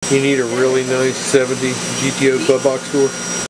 You need a really nice 70 GTO club box door.